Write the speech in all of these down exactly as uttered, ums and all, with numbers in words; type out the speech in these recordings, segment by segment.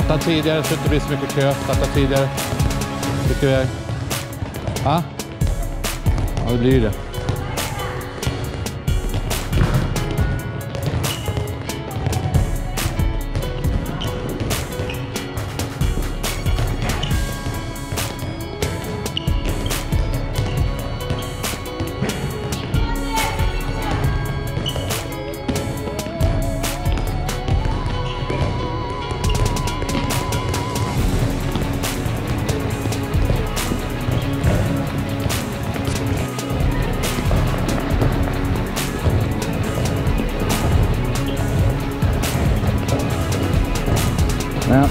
Starta tidigare så det inte blir så mycket kö. Starta tidigare. Tycker vi. Ja? Ja, det blir det. Ja.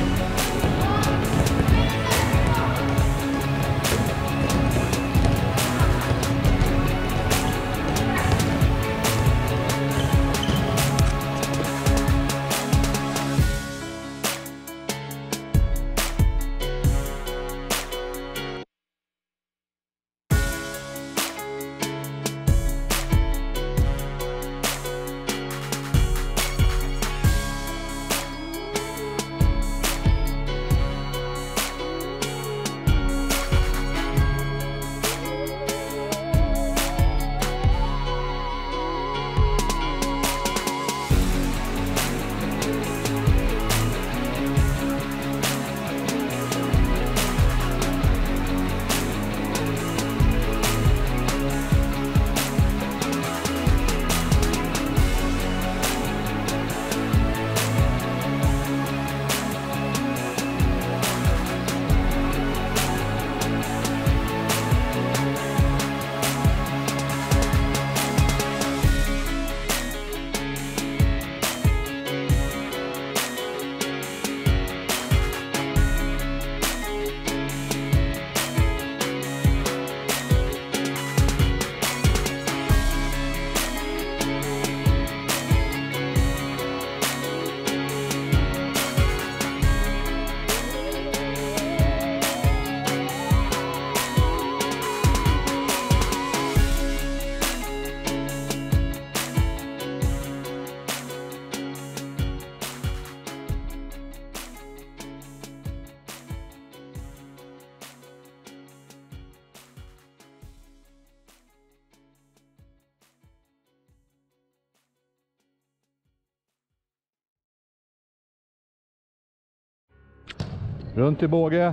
Runt i båge.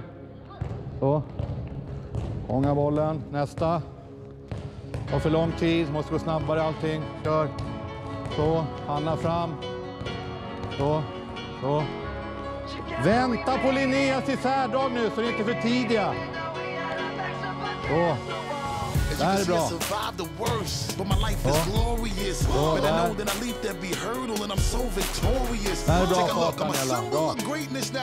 Så. Fånga bollen. Nästa. Och för lång tid. Måste gå snabbare allting. Kör. Så. Hanna fram. Så. Så. Vänta på Linneas isärdrag nu så det är inte för tidiga. Så. Det här är bra. Så. Så, där. Det här är bra fart, Daniela. Bra. Bra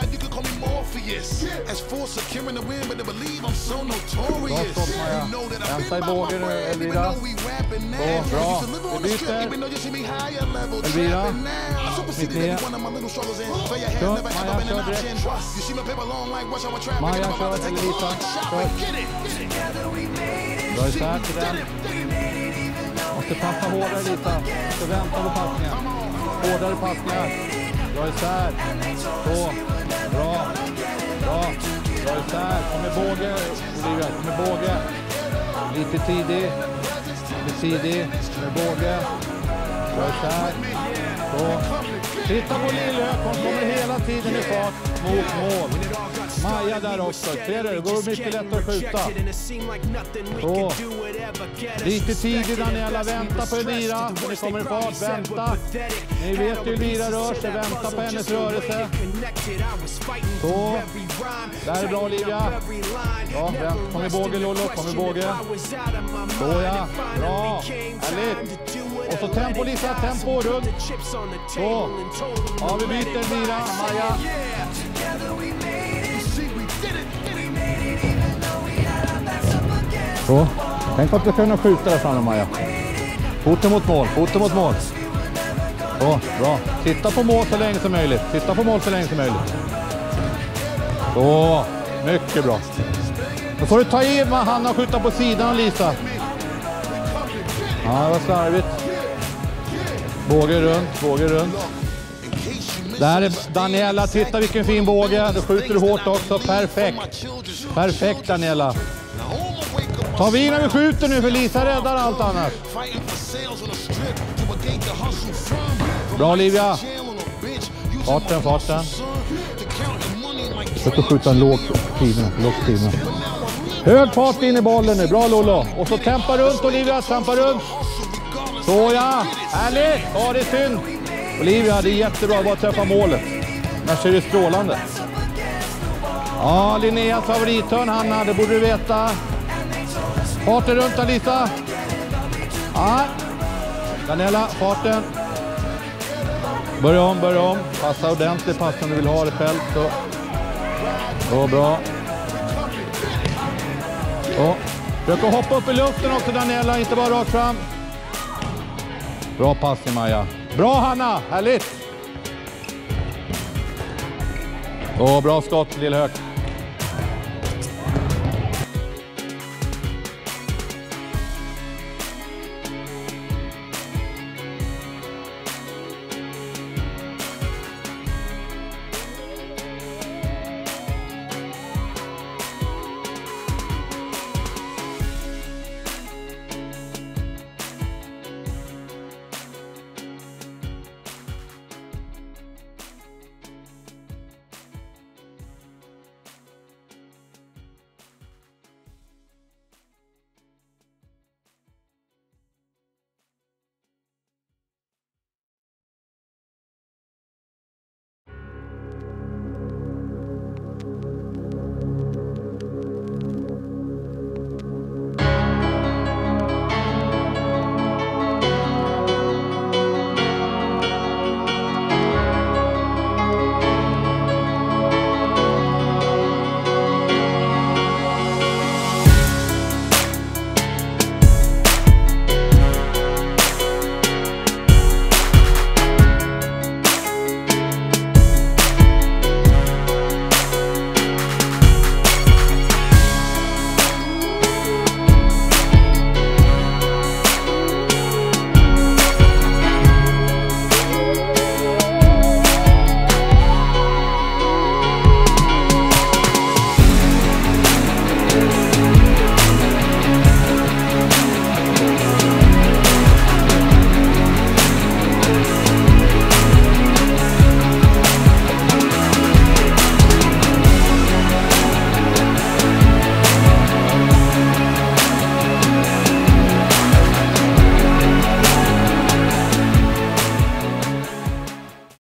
stopp, Maja. Vänta i bågen nu, Elvira. Så, bra. Vi byter. Elvira. Mitt ner. Kör, Maja, kör direkt. Maja, kör, Elvira. Kör. Bra isär till den. Måste passa hårdare lite. Så vänta på passningen. Hårdare passningar. Bra isär. Så. Bra. Bra. Bra isär. Kommer båge. Olivia. Kommer båge. Lite tidig. Lite tidig. Kommer båge. Bra isär. Så. Titta på Lillö. Hon kommer hela tiden i fart mot mål. Maja där också. Ser du? Det går mycket lättare att skjuta. Så. Lite tidigt, Daniela. Vänta på Elvira. Ni kommer i fart. Vänta. Ni vet hur Elvira rör sig. Vänta på hennes rörelse. Så. Där är bra, Olivia. Ja, kom i båge, Lollo. Kom i båge. Så, ja. Bra. Härligt. Och så tempo, Lisa. Tempo runt. Så. Ja, vi byter Elvira. Maja. Så. Tänk att du kunna skjuta där framme, Maja. Foten mot mål. Foten mot mål. Så, bra. Titta på mål så länge som möjligt. Titta på mål så länge som möjligt. Så. Mycket bra. Då får du ta i med Hanna och skjuta på sidan, Lisa. Ja, det var slarvigt. Båge runt, båge runt. Där är Daniela, titta vilken fin båge. Du skjuter du hårt också, perfekt. Perfekt Daniela. Ta vid när vi skjuter nu, för Lisa räddar allt annars. Bra Olivia. Farten, farten. Försök att skjuta en låg tiderna, låg tiderna. Hög fart in i bollen nu, bra Lolo. Och så tempa runt Olivia, tempa runt. Så ja, härligt. Ja, det är synd. Olivia, det är jättebra, bara träffa målet. Men så är det strålande. Ja, Linneas favorithörn, Hanna, det borde du veta. Farten runt Alisa. Ja. Daniela, farten. Börja om, börja om. Passa ordentligt, passa om du vill ha det själv. Så. Så bra. Så. Försök att hoppa upp i luften också Daniela, inte bara rakt fram. Bra passning Maja. Bra Hanna, härligt. Och bra skott, Lillhök.